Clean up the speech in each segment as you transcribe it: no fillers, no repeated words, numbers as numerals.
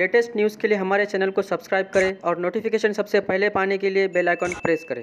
Latest news के लिए हमारे channel को सब्सक्राइब करें और नोटिफिकेशन सबसे पहले पाने के लिए बेल आइकन प्रेस करें।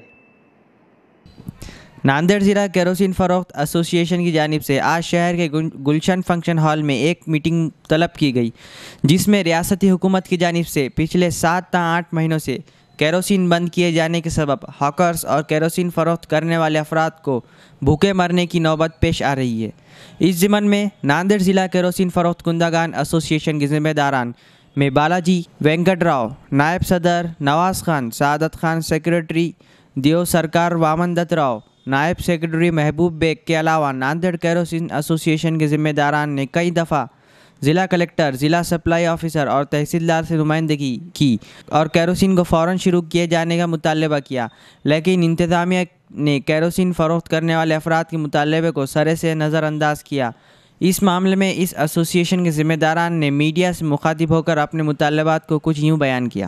नांदेड़ ज़िला केरोसिन फ़रोख्त एसोसिएशन की जानिब से आज शहर के गुलशन फंक्शन हॉल में एक मीटिंग तलब की गई, जिसमें रियासती हुकूमत की जानिब से पिछले 7 या 8 महीनों से केरोसिन बंद किए जाने के सबब हॉकर्स और केरोसिन फ़रोख्त करने वाले अफराद को भूखे मरने की नौबत पेश आ रही है। इस ज़िमन में नांदेड़ ज़िला केरोसिन फ़रोख्त कुंदागान एसोसिएशन के ज़िम्मेदारान में बालाजी वेंकट राव, नायब सदर नवाज़ खान, सादत खान सेक्रेटरी, दियो सरकार वामन दत्त राव, नायब सेक्रेटरी महबूब बेग के अलावा नांदेड़ केरोसिन एसोसिएशन के ज़िम्मेदारान ने कई दफ़ा ज़िला कलेक्टर, ज़िला सप्लाई ऑफिसर और तहसीलदार से नुमाइंदगी की और केरोसिन को फ़ौरन शुरू किए जाने का मुतालबा किया, लेकिन इंतज़ामिया ने केरोसिन फ़रोख्त करने वाले अफराद के मुतालबे को सरे से नज़रअंदाज किया। इस मामले में इस एसोसिएशन के ज़िम्मेदारान ने मीडिया से मुखातिब होकर अपने मुतालबात को कुछ यूँ बयान किया।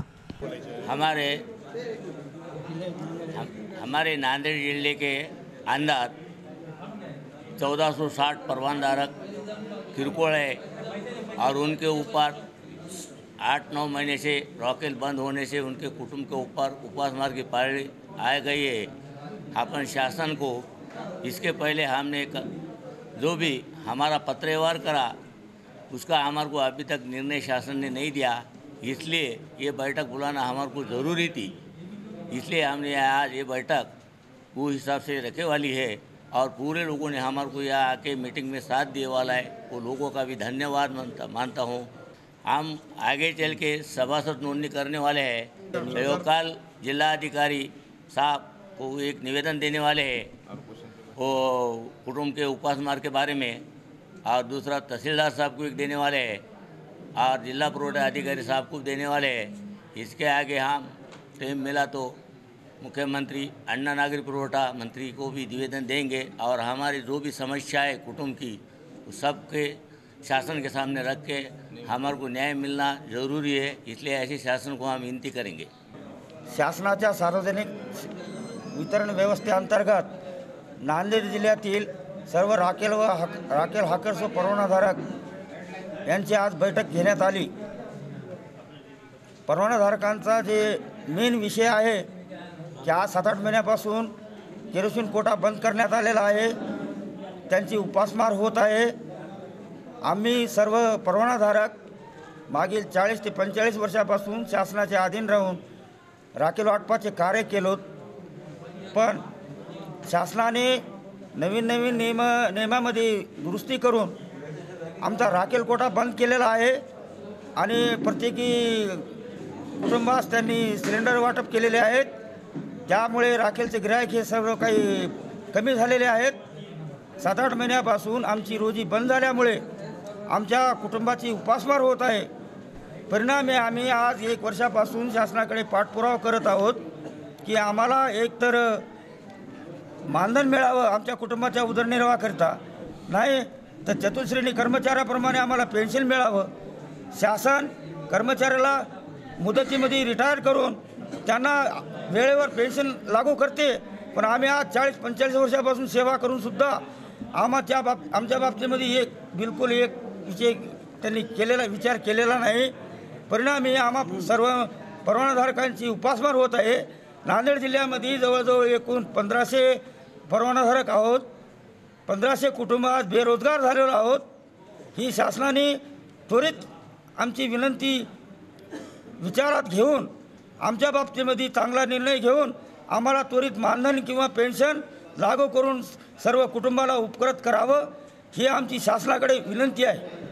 हमारे नांदेड़ जिले के अंदर 1460 परवानधारक किरकोळ है और उनके ऊपर 8-9 महीने से रॉकेल बंद होने से उनके कुटुंब के ऊपर उपवास मार की पारी आ गई है। अपन शासन को इसके पहले हमने जो भी हमारा पत्रव्यवहार करा उसका हमारे को अभी तक निर्णय शासन ने नहीं दिया, इसलिए ये बैठक बुलाना हमारे को ज़रूरी थी। इसलिए हमने आज ये बैठक वो हिसाब से रखे वाली है और पूरे लोगों ने हमारे को यहाँ आके मीटिंग में साथ दिए वाला है, वो लोगों का भी धन्यवाद मानता हूँ। हम आगे चल के सभासद नोंदणी करने वाले हैं। कल जिलाधिकारी साहब को एक निवेदन देने वाले हैं वो कुटुंब के उपवास मार के बारे में, और दूसरा तहसीलदार साहब को एक देने वाले हैं और जिला पुरवठा अधिकारी साहब को देने वाले हैं। इसके आगे हम टाइम मिला तो मुख्यमंत्री अन्न नागरिक पुरवठा मंत्री को भी निवेदन देंगे और हमारी जो भी समस्या है कुटुंब की सबके शासन के सामने रख के हमारे को न्याय मिलना जरूरी है, इसलिए ऐसे शासन को हम विनती करेंगे। शासनाच्या सार्वजनिक वितरण व्यवस्थेअंतर्गत नांदेड जिल्ह्यातील सर्व राखेल हॉकर्स व परवानाधारक यांची आज बैठक घेण्यात आली। परवानाधारकांचा जे मेन विषय आहे की आज 7-8 महिन्यापासून केरोसिन कोटा बंद करण्यात आलेला आहे, त्यांची उपासमार होत आहे। आम्ही सर्व परवानाधारक मागील 40 ते 45 वर्षापासून शासनाच्या अधीन राहून राखेल वाटपाचे कार्य केलोत, पण शासनाने नवीन नियमामध्ये दुरुस्ती करून आमचा राखेल कोटा बंद केलेला आहे आणि प्रत्येकी कुटुंबास त्यांनी सिलेंडर वाटप केलेले आहेत। त्यामुळे राखेलचे गिराईक हे सर्व काही कमी झालेले आहेत। 7-8 महिन्यापासून आमची रोजी बंद झाल्यामुळे आमच्या कुटुंबाची उपासमार होत आहे। परिणामी आम्ही आज 1 वर्षापासून शासनाकडे पाठपुरावा करत आहोत की आम्हाला एकतर मानधन मिळावं आमच्या कुटुंबाच्या उदरनिर्वाहाकरता, नाही तर चतुश्रेणी कर्मचाऱ्याप्रमाणे आम्हाला पेन्शन मिळावं। शासन कर्मचाऱ्याला मुदतीमध्ये रिटायर करून त्यांना वेळेवर पेन्शन लागू करते, पण आम्ही आज 40-45 वर्षापासून सेवा करून सुद्धा आमच्या बाबतीमध्ये बिलकुल एक विषय त्यांनी विचार केलेला नाही। परिणामी आम्हा सर्व परवानाधारकांची उपासमार होत आहे। नांदेड जिल्ह्यामध्ये जवळजवळ एकूण 1500 परवानाधारक आहोत, 1500 कुटुंब आज बेरोजगार झालेलो आहोत। ही शासनाने त्वरित आमची विनंती विचारात घेऊन आमच्या बाबतीमध्ये चांगला निर्णय घेऊन आम्हाला त्वरित मानधन किंवा पेन्शन लागू करून सर्व कुटुंबाला उपकृत करावं, ही आमची शासनाकडे विनंती आहे।